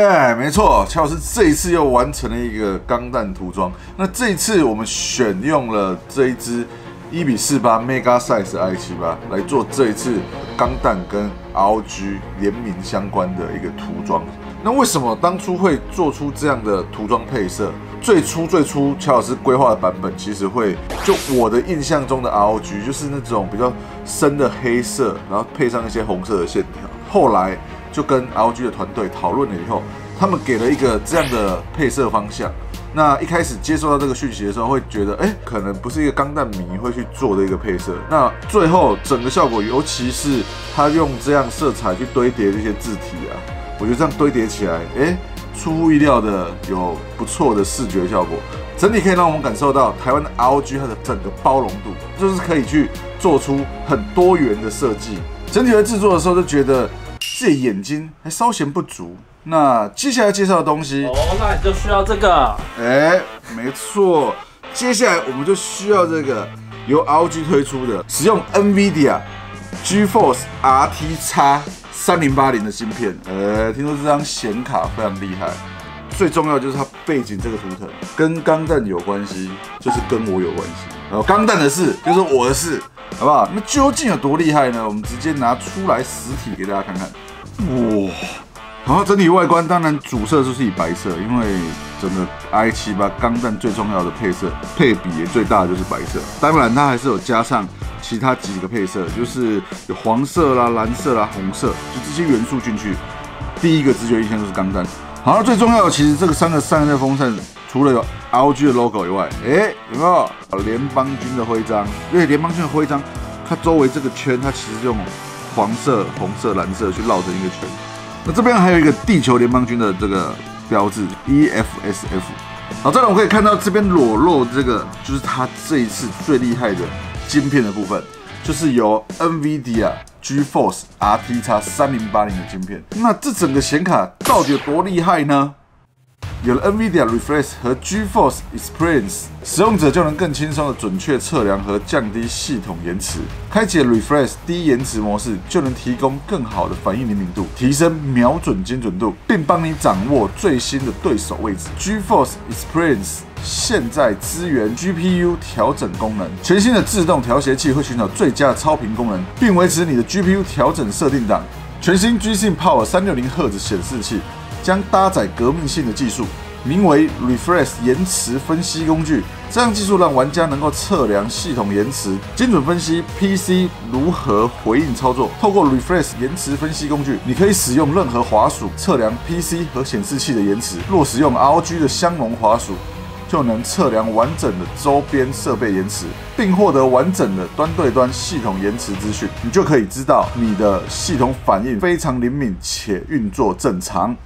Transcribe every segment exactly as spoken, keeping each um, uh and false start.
耶，没错，乔老师这一次又完成了一个钢弹涂装。那这一次我们选用了这一支一比四八 Mega Size I 七八来做这一次钢弹跟 R O G 联名相关的一个涂装。那为什么当初会做出这样的涂装配色？最初最初乔老师规划的版本，其实会就我的印象中的 R O G 就是那种比较深的黑色，然后配上一些红色的线条。后来就跟 R O G 的团队讨论了以后，他们给了一个这样的配色方向。那一开始接收到这个讯息的时候，会觉得，哎、欸，可能不是一个钢弹迷会去做的一个配色。那最后整个效果，尤其是他用这样色彩去堆叠这些字体啊，我觉得这样堆叠起来，哎、欸，出乎意料的有不错的视觉效果。整体可以让我们感受到台湾的 R O G 它的整个包容度，就是可以去做出很多元的设计。整体在制作的时候就觉得自己眼睛还稍显不足。那接下来介绍的东西， 哦，那你就需要这个。 哎、欸，没错，接下来我们就需要这个由 R O G 推出的，使用 NVIDIA GeForce R T X 三零八零的芯片。呃，听说这张显卡非常厉害，最重要的就是它背景这个图腾跟钢弹有关系，就是跟我有关系。然后钢弹的事就是我的事，好不好？那究竟有多厉害呢？我们直接拿出来实体给大家看看。哇！然后整体外观当然主色就是以白色，因为整个 I 七八钢弹最重要的配色配比也最大的就是白色。当然它还是有加上其他几个配色，就是有黄色啦、蓝色啦、红色，就这些元素进去。第一个直觉印象就是钢弹。好，最重要的其实这个三个散热风扇除了有 R O G 的 logo 以外，哎、欸，有没有联邦军的徽章？因为联邦军的徽章，它周围这个圈它其实用黄色、红色、蓝色去绕成一个圈。那这边还有一个地球联邦军的这个标志 E F S F。好，再来我们可以看到这边裸露这个，就是它这一次最厉害的晶片的部分，就是由 NVIDIA GeForce R T X 三零八零的晶片。那这整个显卡到底有多厉害呢？有了 NVIDIA Reflex 和 GeForce Experience， 使用者就能更轻松的准确测量和降低系统延迟。开启了 Reflex 低延迟模式，就能提供更好的反应灵敏度，提升瞄准精准度，并帮你掌握最新的对手位置。GeForce Experience 现在支援 G P U 调整功能，全新的自动调节器会寻找最佳的超频功能，并维持你的 G P U 调整设定档。全新 G-Sync Power 三六零赫兹显示器将搭载革命性的技术，名为 Reflex 延迟分析工具。这项技术让玩家能够测量系统延迟，精准分析 P C 如何回应操作。透过 Reflex 延迟分析工具，你可以使用任何滑鼠测量 P C 和显示器的延迟。若使用 R O G 的相容滑鼠，就能测量完整的周边设备延迟，并获得完整的端对端系统延迟资讯。你就可以知道你的系统反应非常灵敏且运作正常。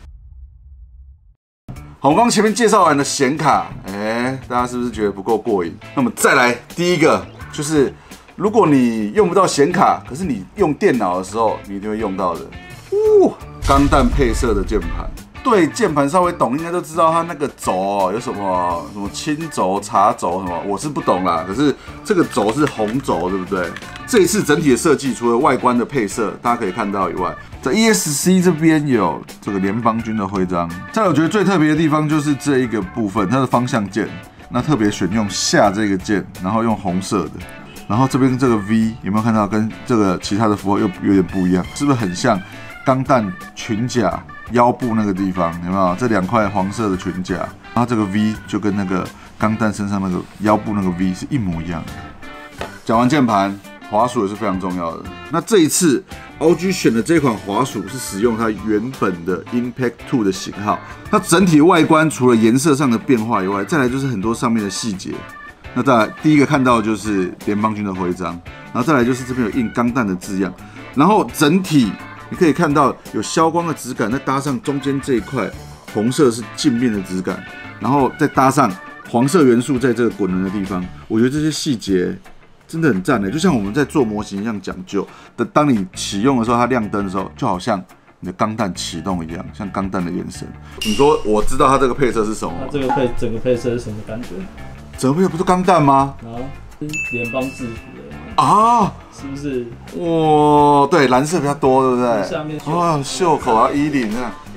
好，我刚刚前面介绍完的显卡，哎、欸，大家是不是觉得不够过瘾？那么再来第一个，就是如果你用不到显卡，可是你用电脑的时候，你一定会用到的。呜，钢弹配色的键盘，对键盘稍微懂，应该都知道它那个轴、哦、有什么什么青轴、茶轴什么，我是不懂啦。可是这个轴是红轴，对不对？这一次整体的设计，除了外观的配色大家可以看到以外，在 E S C 这边有这个联邦军的徽章。再来，我觉得最特别的地方就是这一个部分，它的方向键，那特别选用下这个键，然后用红色的，然后这边这个 V 有没有看到跟这个其他的符号又有点不一样？是不是很像钢弹裙甲腰部那个地方？有没有这两块黄色的裙甲？然后这个 V 就跟那个钢弹身上那个腰部那个 V 是一模一样的。讲完键盘，滑鼠也是非常重要的。那这一次 R O G 选的这款滑鼠是使用它原本的 Impact 二的型号。它整体外观除了颜色上的变化以外，再来就是很多上面的细节。那再来第一个看到的就是联邦军的徽章，然后再来就是这边有印钢弹的字样，然后整体你可以看到有消光的质感，再搭上中间这一块红色是镜面的质感，然后再搭上黄色元素在这个滚轮的地方，我觉得这些细节真的很赞的，就像我们在做模型一样讲究的。当你启用的时候，它亮灯的时候，就好像你的钢弹启动一样，像钢弹的眼神。你说我知道它这个配色是什么吗？ 它这个配整个配色是什么感觉？ 整个配色不是钢弹吗？ 啊，联邦制服的啊， 是不是？ 哇，对，蓝色比较多，对不对？ 下面哇，袖口啊，衣领啊，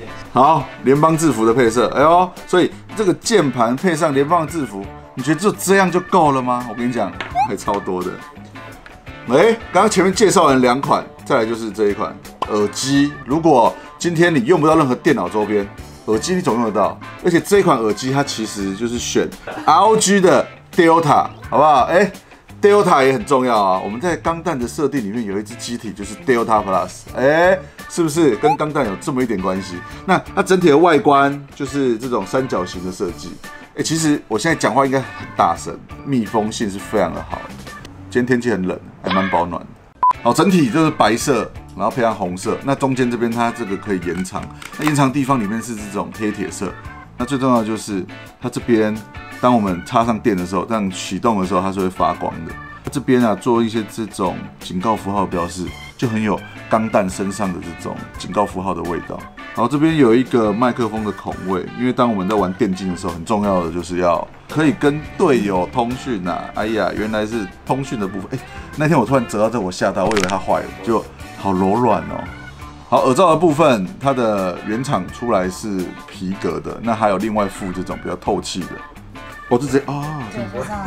好，联邦制服的配色，哎呦，所以这个键盘配上联邦制服，你觉得就这样就够了吗？我跟你讲，还超多的。哎，刚刚前面介绍完两款，再来就是这一款耳机。如果今天你用不到任何电脑周边，耳机你总用得到。而且这一款耳机它其实就是选 R O G 的 Delta， 好不好？哎 ，Delta 也很重要啊。我们在钢弹的设定里面有一只机体就是 Delta Plus， 哎，是不是跟钢弹有这么一点关系？那它整体的外观就是这种三角形的设计。哎，其实我现在讲话应该很大声，密封性是非常的好的。今天天气很冷，还蛮保暖的。好，整体就是白色，然后配上红色。那中间这边它这个可以延长，那延长地方里面是这种黑铁色。那最重要的就是它这边，当我们插上电的时候，这样启动的时候，它是会发光的。这边啊，做一些这种警告符号标示，就很有钢弹身上的这种警告符号的味道。好，这边有一个麦克风的孔位，因为当我们在玩电竞的时候，很重要的就是要可以跟队友通讯啊。哎呀，原来是通讯的部分。哎，那天我突然折到这，我吓到，我以为它坏了，就好柔软哦。好，耳罩的部分，它的原厂出来是皮革的，那还有另外附这种比较透气的。我就直接啊， 对，不上。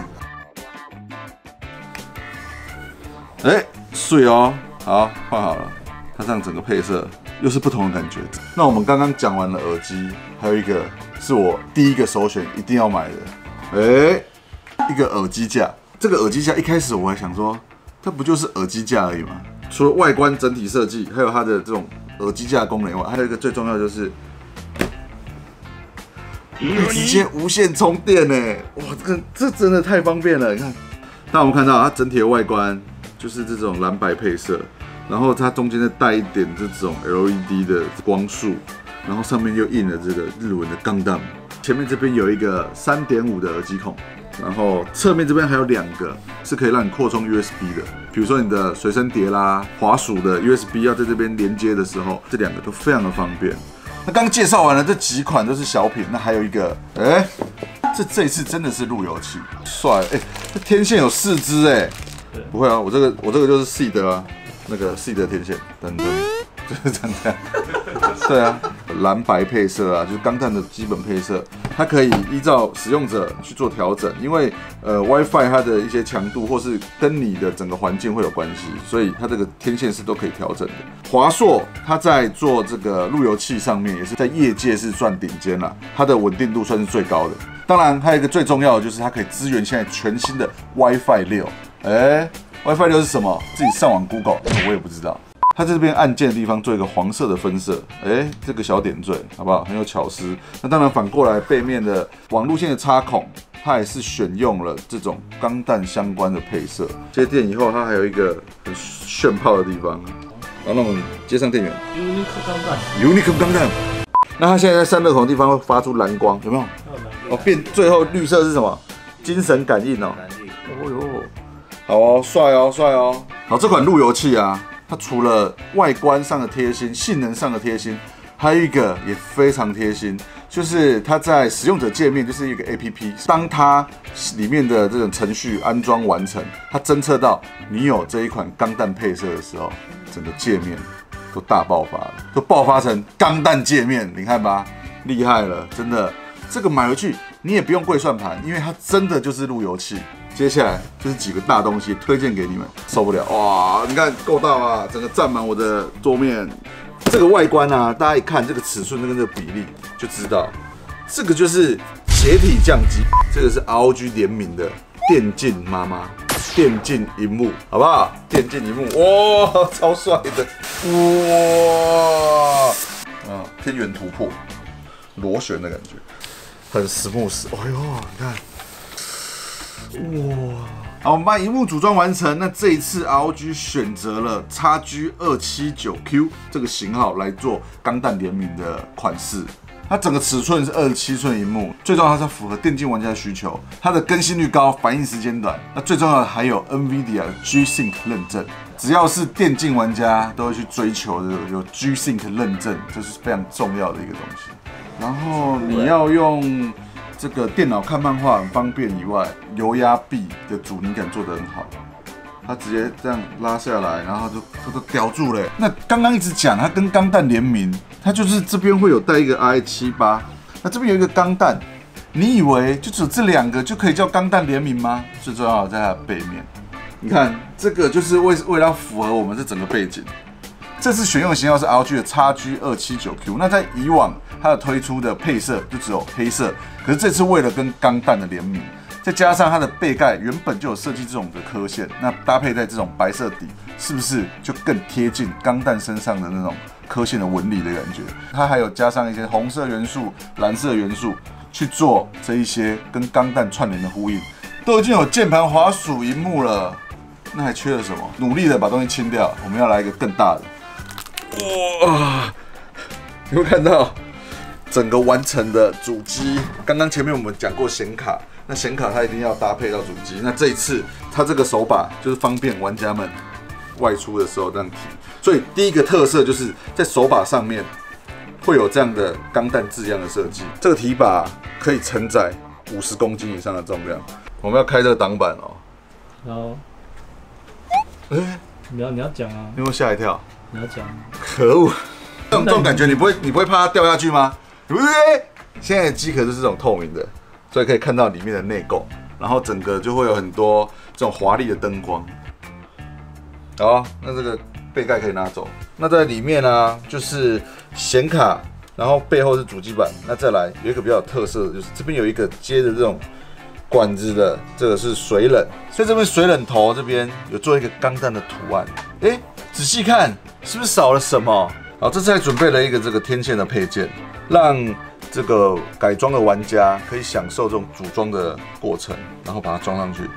哎，水哦，好，换好了，它这样整个配色。又是不同的感觉。那我们刚刚讲完了耳机，还有一个是我第一个首选一定要买的，哎，一个耳机架。这个耳机架一开始我还想说，它不就是耳机架而已吗？除了外观整体设计，还有它的这种耳机架功能以外，还有一个最重要的就是，可以直接无线充电呢！哇，这个这真的太方便了。你看，那我们看到它整体的外观就是这种蓝白配色。然后它中间再带一点这种 L E D 的光束，然后上面又印了这个日文的钢弹。前面这边有一个 三点五 的耳机孔，然后侧面这边还有两个是可以让你扩充 U S B 的，比如说你的随身碟啦、滑鼠的 U S B 要在这边连接的时候，这两个都非常的方便。那刚介绍完了这几款都是小品，那还有一个，哎，这这一次真的是路由器，帅！哎，这天线有四支哎，不会啊，我这个我这个就是 C 的啊。那个 C 的天线，等等，就是长这样。对啊，蓝白配色啊，就是钢弹的基本配色，它可以依照使用者去做调整，因为呃 WiFi 它的一些强度或是跟你的整个环境会有关系，所以它这个天线是都可以调整的。华硕它在做这个路由器上面也是在业界是算顶尖啦，它的稳定度算是最高的。当然还有一个最重要的就是它可以支援现在全新的 WiFi 六，哎。WiFi 六是什么？自己上网 Google， 我也不知道。它这边按键的地方做一个黄色的分色，哎，这个小点缀，好不好？很有巧思。那当然反过来，背面的网路线的插孔，它也是选用了这种钢弹相关的配色。接电以后，它还有一个很炫炮的地方。然后那我们接上电源 ，Unique 钢弹 ，Unique 钢弹。那它现在在散热孔的地方会发出蓝光，有没有？哦，变最后绿色是什么？精神感应哦。哦哟。好哦，帅哦，帅哦！好，这款路由器啊，它除了外观上的贴心、性能上的贴心，还有一个也非常贴心，就是它在使用者界面就是一个 A P P， 当它里面的这种程序安装完成，它侦测到你有这一款钢弹配色的时候，整个界面都大爆发了，都爆发成钢弹界面，你看吧，厉害了，真的，这个买回去你也不用跪算盘，因为它真的就是路由器。接下来就是几个大东西推荐给你们，受不了哇！你看够大啊，整个占满我的桌面。这个外观啊，大家一看这个尺寸跟这个比例就知道，这个就是斜体降机，这个是 R O G 联名的电竞妈妈电竞萤幕，好不好？电竞萤幕，哇，超帅的，哇，啊，偏远突破，螺旋的感觉，很 smooth。哎呦，你看。哇！好，我们把萤幕组装完成。那这一次 R O G 选择了 X G 二七九 Q 这个型号来做钢弹联名的款式。它整个尺寸是二十七寸萤幕，最重要它是符合电竞玩家的需求。它的更新率高，反应时间短。那最重要的还有 NVIDIA 的 G-Sync 认证，只要是电竞玩家都会去追求的有 G-Sync 认证，这是非常重要的一个东西。然后你要用这个电脑看漫画很方便以外，油压臂的阻尼感做得很好，它直接这样拉下来，然后就它都叼住了。那刚刚一直讲它跟钢弹联名， 它就是这边会有带一个 R X 七八，那这边有一个钢弹，你以为就只有这两个就可以叫钢弹联名吗？最重要的在它的背面，你看这个就是为为了符合我们这整个背景。这次选用的型号是 R O G 的 X G 二七九 Q， 那在以往它的推出的配色就只有黑色，可是这次为了跟钢弹的联名，再加上它的背盖原本就有设计这种的刻线，那搭配在这种白色底，是不是就更贴近钢弹身上的那种刻线的纹理的感觉？它还有加上一些红色元素、蓝色元素去做这一些跟钢弹串联的呼应，都已经有键盘、滑鼠、萤幕了，那还缺了什么？努力的把东西清掉，我们要来一个更大的。哇！你会看到整个完成的主机。刚刚前面我们讲过显卡，那显卡它一定要搭配到主机。那这一次它这个手把就是方便玩家们外出的时候这样提。所以第一个特色就是在手把上面会有这样的钢弹字样的设计。这个提把可以承载五十公斤以上的重量。我们要开这个挡板哦。 好。 哎、欸， 你要你要讲啊！ 你有没有吓一跳？ 你要讲。 可恶！这种这种感觉，你不会你不会怕它掉下去吗？现在的机壳就是这种透明的，所以可以看到里面的内构，然后整个就会有很多这种华丽的灯光。好，那这个背盖可以拿走。那在里面呢、啊，就是显卡，然后背后是主机板。那再来有一个比较有特色的，就是这边有一个接的这种管子的，这个是水冷，所以这边水冷头这边有做一个钢弹的图案。哎、欸，仔细看，是不是少了什么？好，这次还准备了一个这个天线的配件，让这个改装的玩家可以享受这种组装的过程，然后把它装上去。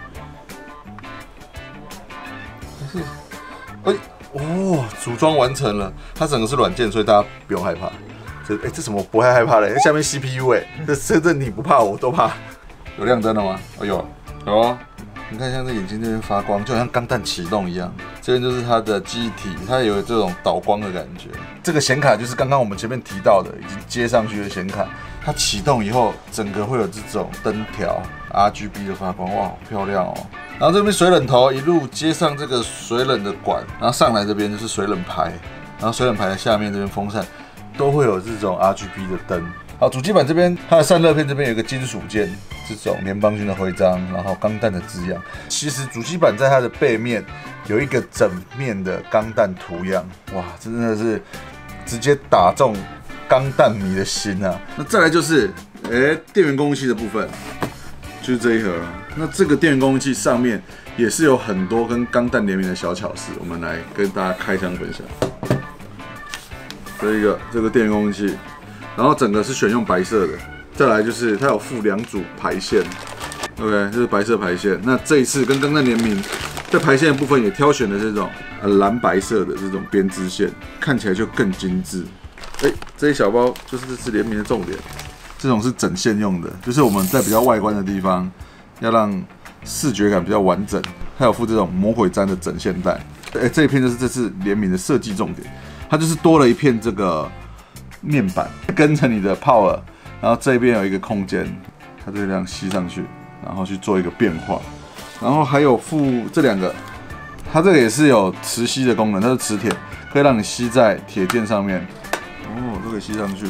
哎、欸，哦，组装完成了，它整个是软件，所以大家不用害怕。这哎、欸，这什么不会害怕的？下面 C P U 哎、欸，这这这你不怕我都怕。有亮灯了吗？哦有，有啊。你看，像这眼睛这边发光，就好像钢弹启动一样。这边就是它的记忆体，它有这种导光的感觉。这个显卡就是刚刚我们前面提到的，已经接上去的显卡。它启动以后，整个会有这种灯条 R G B 的发光，哇，好漂亮哦。然后这边水冷头一路接上这个水冷的管，然后上来这边就是水冷排，然后水冷排的下面这边风扇都会有这种 R G B 的灯。好，主机板这边它的散热片这边有一个金属件，这种联邦军的徽章，然后钢弹的字样。其实主机板在它的背面有一个整面的钢弹图样，哇，真的是直接打中钢弹迷的心啊！那再来就是，哎、欸，电源供应器的部分，就是这一盒。那这个电源供应器上面也是有很多跟钢弹联名的小巧思，我们来跟大家开箱分享。这一个这个电源供应器。然后整个是选用白色的，再来就是它有附两组排线 ，OK， 这是白色排线。那这一次跟钢弹联名，在排线的部分也挑选了这种呃蓝白色的这种编织线，看起来就更精致。哎，这一小包就是这次联名的重点，这种是整线用的，就是我们在比较外观的地方要让视觉感比较完整，它有附这种魔鬼毡的整线带。哎，这一片就是这次联名的设计重点，它就是多了一片这个。面板跟着你的 power， 然后这边有一个空间，它就这样吸上去，然后去做一个变化。然后还有附这两个，它这个也是有磁吸的功能，它是磁铁，可以让你吸在铁件上面，哦，都可以吸上去。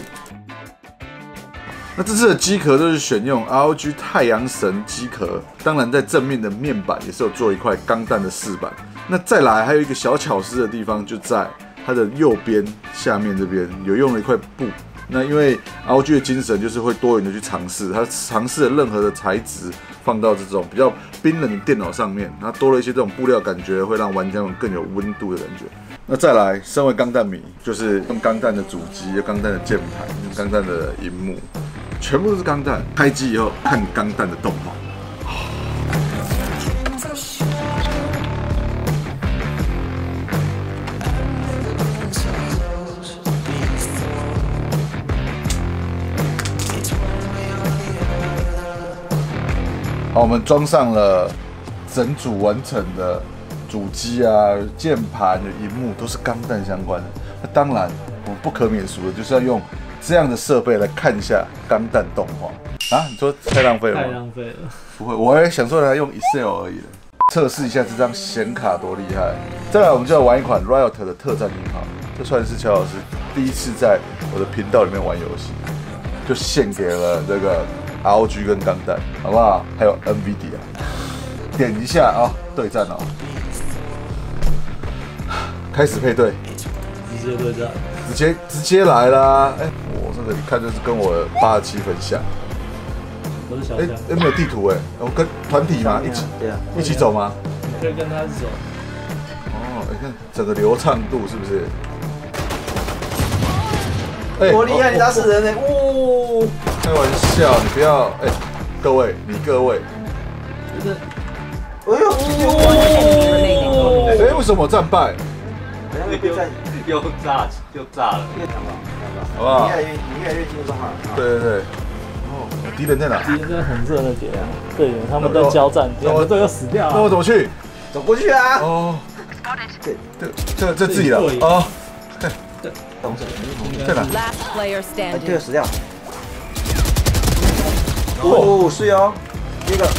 那这次的机壳都是选用 R O G 太阳神机壳，当然在正面的面板也是有做一块钢弹的饰板。那再来还有一个小巧思的地方就在。它的右边下面这边有用了一块布，那因为 R O G 的精神就是会多元的去尝试，它尝试了任何的材质放到这种比较冰冷的电脑上面，它多了一些这种布料感觉，会让玩家们更有温度的感觉。那再来，身为钢弹迷，就是用钢弹的主机、用钢弹的键盘、用钢弹的萤幕，全部都是钢弹。开机以后看钢弹的动画。好，我们装上了整组完成的主机啊、键盘、萤幕都是钢弹相关的。那当然，我们不可免俗的就是要用这样的设备来看一下钢弹动画啊！你说太浪费了吗？ 太浪费了。 不会，我也想说来用 Excel 而已了，测试一下这张显卡多厉害。再来，我们就要玩一款 Riot 的特战银行，这算是乔老师第一次在我的频道里面玩游戏，就献给了这个 R O G 跟钢弹，好不好？还有 NVIDIA， 点一下啊、哦，对战哦，开始配对， 直接对战， 直接直接来啦！哎、欸，我这个一看就是跟我八十七分像。 我是小哎， 强。 哎，没有地图哎，我跟团体吗？一起， 对啊， 一起走吗？ 你可以跟他走。 哦，你看整个流畅度是不是？哎， 我厉害，你打死人呢！呜， 开玩笑，你不要哎，各位，你各位， 就是， 哎呦， 哎，为什么我战败？ 又又炸又炸了， 越强吧， 好不好？ 你越来越你越来越轻松了。 对对对。哦，敌人在哪？ 敌人在红色那边啊，队员他们在交战，两个队友死掉了。 那我怎么去？ 走过去啊！ 哦，这这这自己的哦。 懂什么？ 在哪？ Last player 哎， standing. 这个死掉。哦，是哦，这个。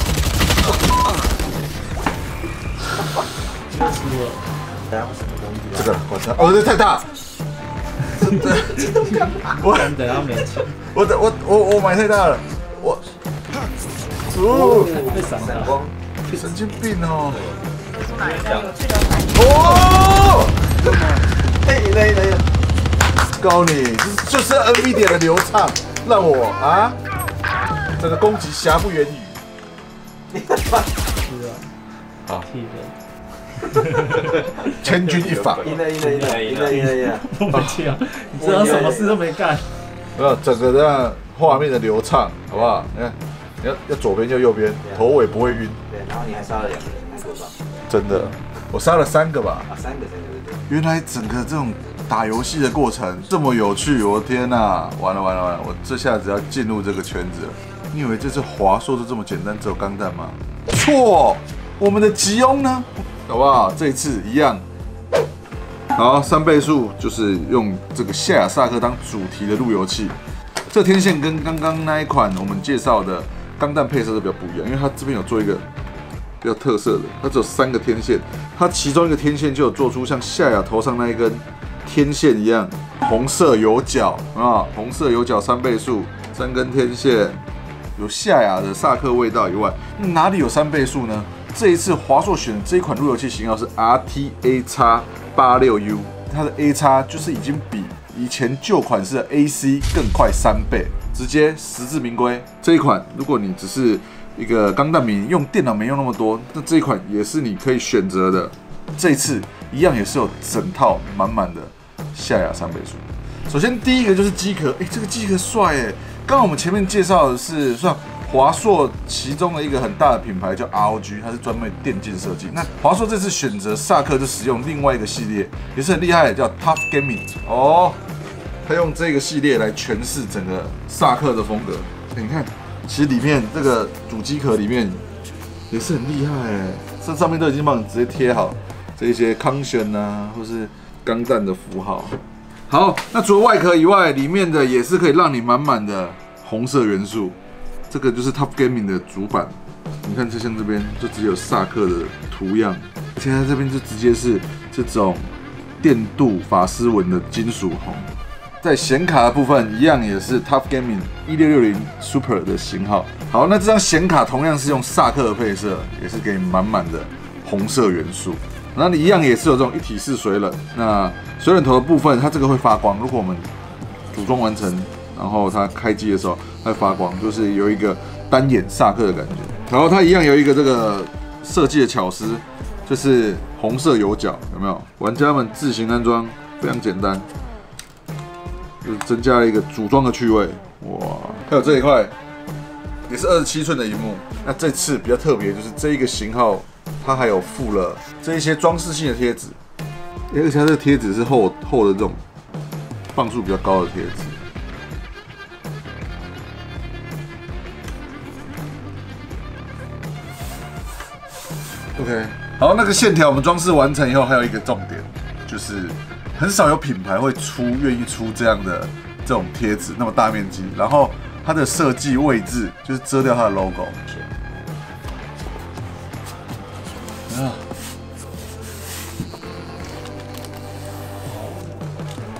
结束了。 等下， 这个我操！哦，这太大。真的，我等下没钱。 我的我我我买太大了，我。哦， 被闪了。 光， 神经病哦！哦！ 嘿，赢了赢了赢了！ 告诉你，这就是 NVIDIA 的流畅，让我啊，这个攻击瑕不掩瑜。 是啊。 好， 替的。 千钧一发。 赢了赢了赢了赢了赢了赢了！ 我没气啊！你知道什么事都没干。 没有整个这样画面的流畅，好不好？你看，你要要左边就右边，头尾不会晕。 对，然后你还杀了两个人，还多少？ 真的，我杀了三个吧。 啊，三个三个对对。 原来整个这种打游戏的过程这么有趣，我的天哪！完了完了完了，我这下子要进入这个圈子了。你以为这次华硕就这么简单，只有钢弹吗？错，我们的吉翁呢？好不好？这一次一样。好，三倍速就是用这个夏亚萨克当主题的路由器。这天线跟刚刚那一款我们介绍的钢弹配色都比较不一样，因为它这边有做一个比较特色的，它只有三个天线，它其中一个天线就有做出像夏亚头上那一根天线一样，红色有角啊，红色有角三倍速，三根天线，有夏亚的萨克味道以外，哪里有三倍速呢？这一次华硕选的这一款路由器型号是 R T A X 八六 U， 它的 A X 就是已经比以前旧款式的 A C 更快三倍，直接实至名归。这一款，如果你只是一个钢弹迷，用电脑没用那么多，那这一款也是你可以选择的。这一次一样也是有整套满满的夏亚三倍速。首先第一个就是机壳，哎、欸，这个机壳帅哎！刚刚我们前面介绍的是算华硕其中的一个很大的品牌叫 R O G， 它是专门电竞设计。那华硕这次选择萨克就使用另外一个系列，也是很厉害的，叫 Tough Gaming 哦。他用这个系列来诠释整个萨克的风格。欸、你看，其实里面这个主机壳里面也是很厉害哎，这上面都已经帮你直接贴好这一些康轩啊，或是钢弹的符号。好，那除了外壳以外，里面的也是可以让你满满的红色元素。这个就是 Tough Gaming 的主板，你看，就像这边就只有萨克的图样，而且它这边就直接是这种电镀法丝纹的金属红。在显卡的部分，一样也是 Tough Gaming 一六六零 Super 的型号。好，那这张显卡同样是用萨克的配色，也是给你满满的红色元素。那你一样也是有这种一体式水冷。那水冷头的部分，它这个会发光。如果我们组装完成，然后它开机的时候，它会发光，就是有一个单眼萨克的感觉。然后它一样有一个这个设计的巧思，就是红色有角，有没有？玩家们自行安装，非常简单。就是增加了一个组装的趣味，哇！还有这一块也是二十七寸的萤幕。那这次比较特别，就是这一个型号，它还有附了这一些装饰性的贴纸，而且它这个贴纸是厚厚的这种磅数比较高的贴纸。OK， 好，那个线条我们装饰完成以后，还有一个重点就是。很少有品牌会出愿意出这样的这种贴纸，那么大面积，然后它的设计位置就是遮掉它的 logo。啊，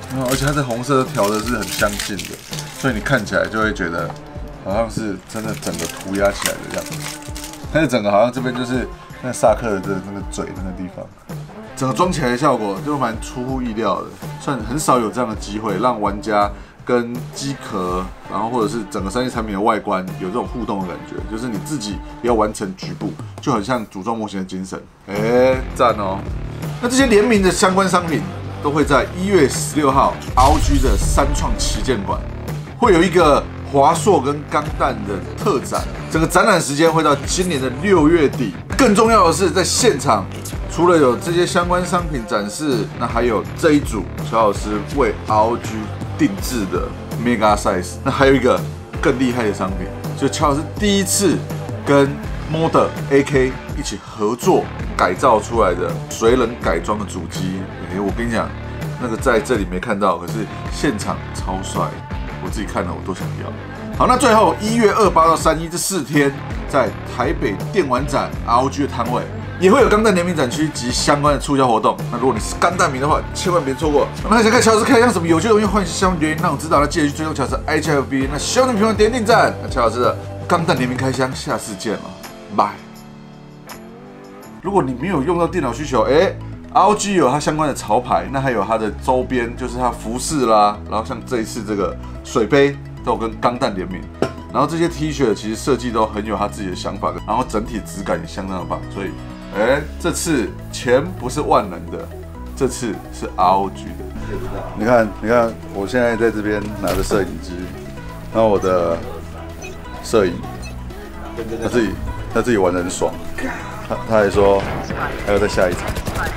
嗯，而且它的红色调的是很相近的，所以你看起来就会觉得好像是真的整个涂鸦起来的样子。但是整个好像这边就是那萨克的那个嘴那个地方，整个装起来的效果就蛮出乎意料的，算很少有这样的机会让玩家跟机壳，然后或者是整个三 D 产品的外观有这种互动的感觉，就是你自己要完成局部，就很像组装模型的精神。哎，赞哦！那这些联名的相关商品都会在一月十六号 R O G 的三创旗舰馆会有一个华硕跟钢弹的特展，整个展览时间会到今年的六月底。更重要的是，在现场除了有这些相关商品展示，那还有这一组乔老师为 R O G 定制的 Mega Size。那还有一个更厉害的商品，就是乔老师第一次跟 Model A K 一起合作改造出来的水冷改装的主机。哎，我跟你讲，那个在这里没看到，可是现场超帅。我自己看了我都想要。好，那最后一月二八到三一这四天，在台北电玩展 R O G 的摊位，也会有钢弹联名展区及相关的促销活动。那如果你是钢弹迷的话，千万别错过。那么想看乔老师开箱什么有趣的东西，欢迎下方留言让我知道。那记得去追踪乔老师 I G F B。那希望你们评论点点赞。那乔老师的钢弹联名开箱，下次见了，拜。如果你没有用到电脑需求，哎。R O G 有它相关的潮牌，那还有它的周边，就是它服饰啦，然后像这一次这个水杯都有跟钢弹联名，然后这些 T 恤其实设计都很有他自己的想法，然后整体质感也相当的棒，所以，哎、欸，这次钱不是万能的，这次是 R O G 的。你看，你看，我现在在这边拿着摄影机，然后我的摄影，他自己他自己玩得很爽，他他还说还要再下一场。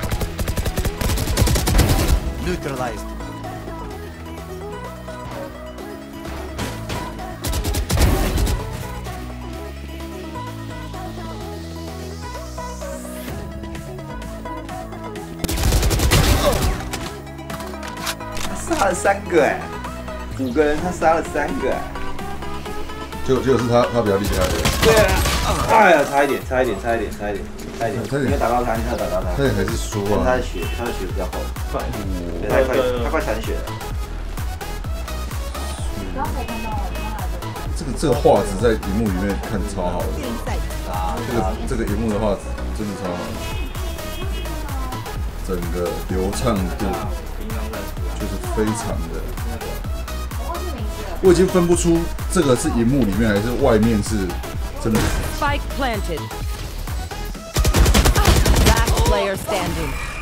Neutralized. 他杀了三个哎，五个人他杀了三个哎， 结果结果是他他比较厉害的。 对啊，哎呀，差一点，差一点，差一点，差一点，差一点，差一点，没有打到他，你没有打到他， 他也还是输啊。 他的血，他的血比较厚，快，对，他快，他快残血了。 刚才看到了， 这个这个画质在荧幕里面看超好的，这个这个荧幕的画质真的超好的，整个流畅度就是非常的。我已经分不出这个是荧幕里面还是外面是真的。 Spike planted. Last player standing.